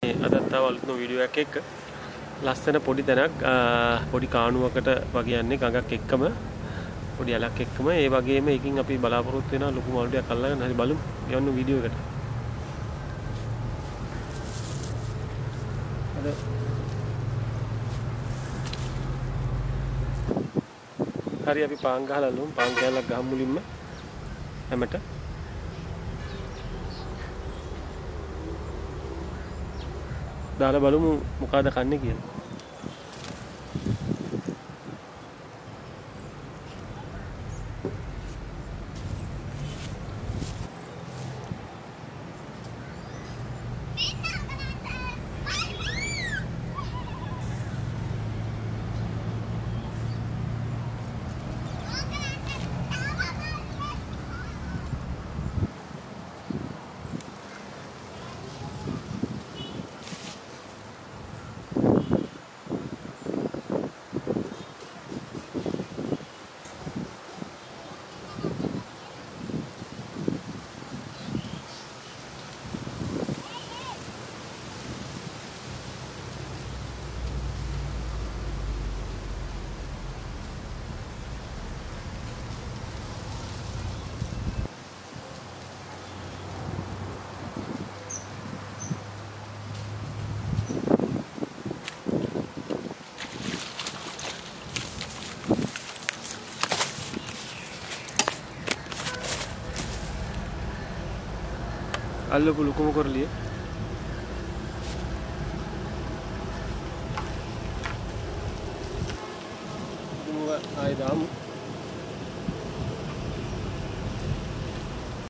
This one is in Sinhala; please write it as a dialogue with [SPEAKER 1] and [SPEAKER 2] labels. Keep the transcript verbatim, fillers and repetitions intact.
[SPEAKER 1] අදත් තව අලුත්ම වීඩියෝ එකක් එක්ක ලස්සන පොඩි තැනක් පොඩි කාණුවකට වගේ යන්නේ ගඟක් එක්කම පොඩි ඇලක් එක්කම ඒ වගේම එකකින් අපි බලාපොරොත්තු වෙනවා ලොකු මල්ටියක් අල්ලගෙන හරි බලමු යන්න වීඩියෝ එකට. අද හරි අපි පාන් ගහලා ලොමු පාන් කෑල්ලක් ගහමු මුලින්ම හැමට දාලා බලමු මොකද කන්නේ කියලා. අල්ලපු ලොකුම කරලිය ආයි දාමු